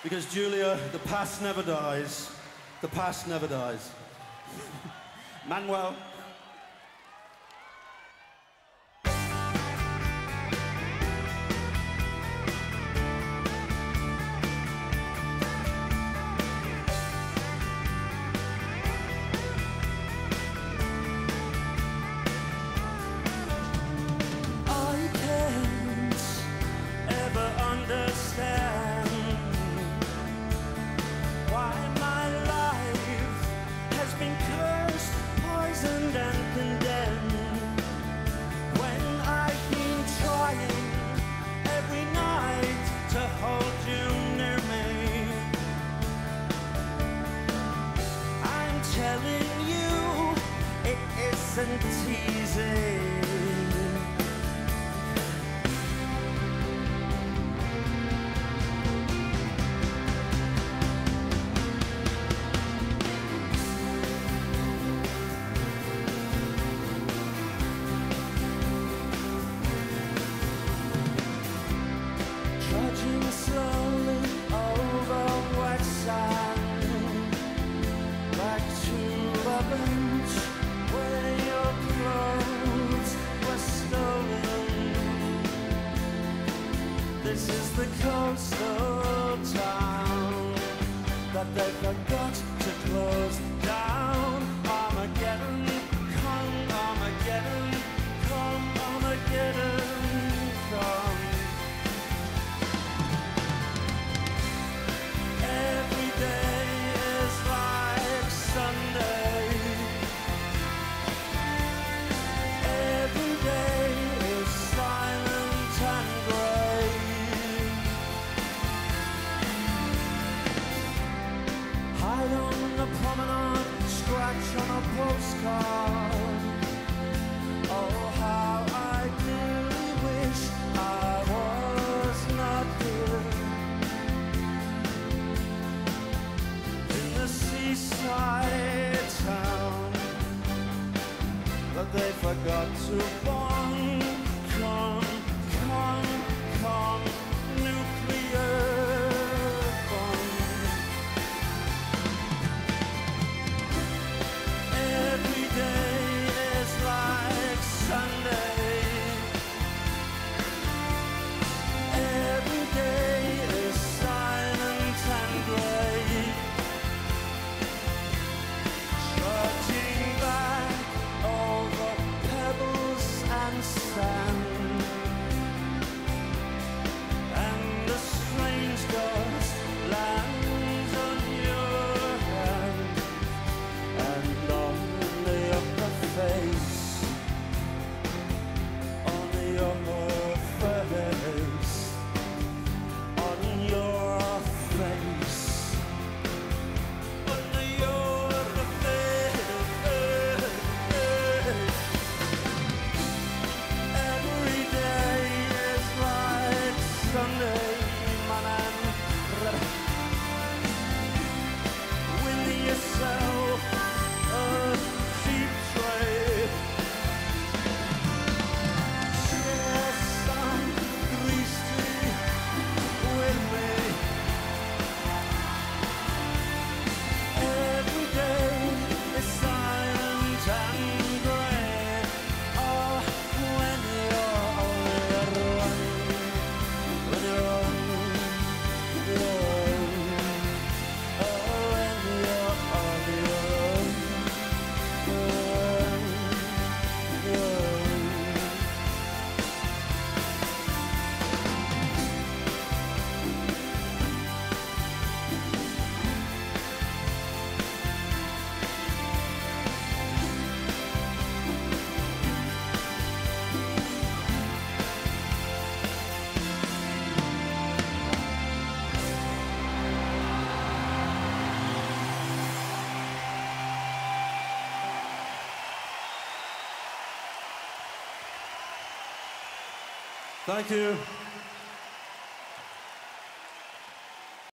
Because Julia, the past never dies. The past never dies. Manuel. I can't ever understand why my life has been cursed, poisoned and condemned, when I've been trying every night to hold you near me. I'm telling you, it isn't easy. Trudging slowly over wet sand, back to a bench where your clothes were stolen. This is the coastal town that they forgot to close down. Armageddon, come Armageddon, come Armageddon, come. Every day is like Sunday. Every day is silent and grey. Hide on the promenade, scratch on a postcard. Oh, how I really wish I was not here. Seaside town that they forgot to bomb. Come, come, come, nuclear bomb. Every day is like Sunday. Every day is silent and grey. Trudging back over pebbles and sand, and a strange ghost lands on your hand, and on the upper face, on your face, on your face. Sunday, my man, win yourself a cheap trade. Share some grease tea with me. Every day is silent and grey. Oh, when you're alone. When you're on your own, oh, when you're on your own, your own. Thank you.